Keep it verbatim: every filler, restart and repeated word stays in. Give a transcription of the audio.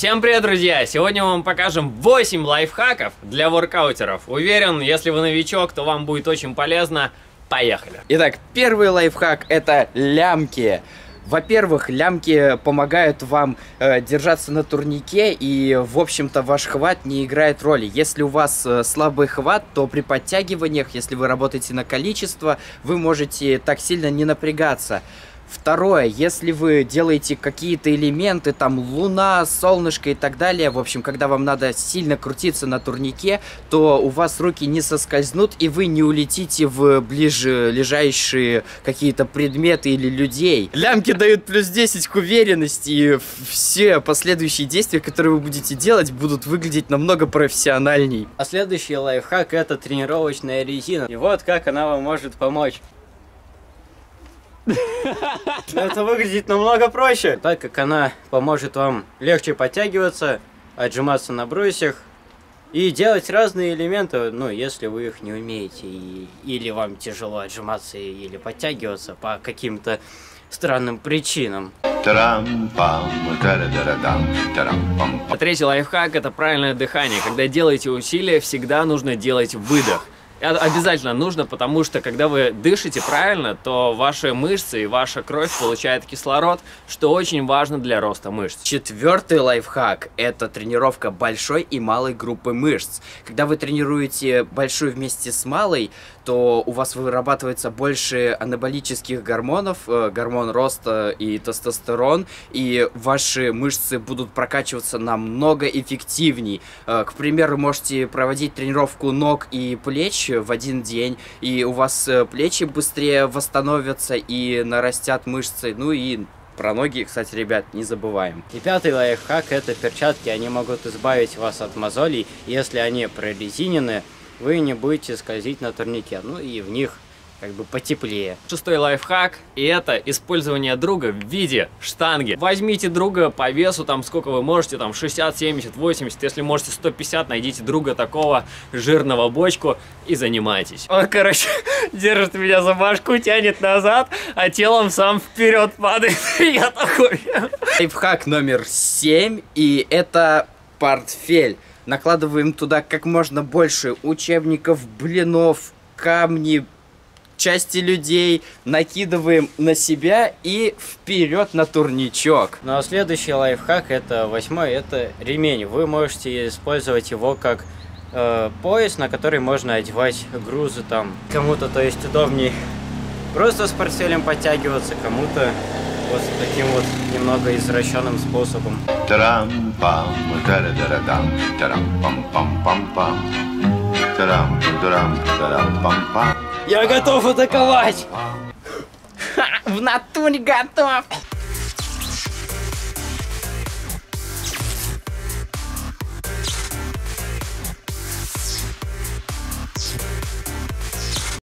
Всем привет, друзья! Сегодня мы вам покажем восемь лайфхаков для воркаутеров. Уверен, если вы новичок, то вам будет очень полезно. Поехали! Итак, первый лайфхак — это лямки. Во-первых, лямки помогают вам э, держаться на турнике, и, в общем-то, ваш хват не играет роли. Если у вас э, слабый хват, то при подтягиваниях, если вы работаете на количество, вы можете так сильно не напрягаться. Второе, если вы делаете какие-то элементы, там луна, солнышко и так далее, в общем, когда вам надо сильно крутиться на турнике, то у вас руки не соскользнут, и вы не улетите в ближайшие какие-то предметы или людей. Лямки дают плюс десять к уверенности, и все последующие действия, которые вы будете делать, будут выглядеть намного профессиональней. А следующий лайфхак — это тренировочная резина. И вот как она вам может помочь. Это выглядит намного проще, так как она поможет вам легче подтягиваться, отжиматься на брусьях и делать разные элементы, ну, если вы их не умеете, и, или вам тяжело отжиматься или подтягиваться по каким-то странным причинам. А третий лайфхак — это правильное дыхание. Когда делаете усилия, всегда нужно делать выдох. Обязательно нужно, потому что когда вы дышите правильно, то ваши мышцы и ваша кровь получает кислород, что очень важно для роста мышц. Четвертый лайфхак — это тренировка большой и малой группы мышц. Когда вы тренируете большую вместе с малой, то у вас вырабатывается больше анаболических гормонов, э, гормон роста и тестостерон, и ваши мышцы будут прокачиваться намного эффективней. Э, к примеру, можете проводить тренировку ног и плеч в один день, и у вас плечи быстрее восстановятся и нарастят мышцы. Ну и про ноги, кстати, ребят, не забываем. И пятый лайфхак — это перчатки. Они могут избавить вас от мозолей. Если они прорезинены, вы не будете скользить на турнике. Ну и в них как бы потеплее. Шестой лайфхак — и это использование друга в виде штанги. Возьмите друга по весу, там сколько вы можете, там шестьдесят, семьдесят, восемьдесят, если можете сто пятьдесят, найдите друга такого жирного бочку и занимайтесь. Он, короче, держит меня за башку, тянет назад, а телом сам вперед падает. Я такой. Лайфхак номер семь, и это портфель. Накладываем туда как можно больше учебников, блинов, камни, части людей, накидываем на себя и вперед на турничок. Ну а следующий лайфхак — это восьмой, это ремень. Вы можете использовать его как э, пояс, на который можно одевать грузы там. Кому-то, то есть, удобней просто с портфелем подтягиваться, кому-то вот таким вот немного извращенным способом. Я готов атаковать! В натуре готов!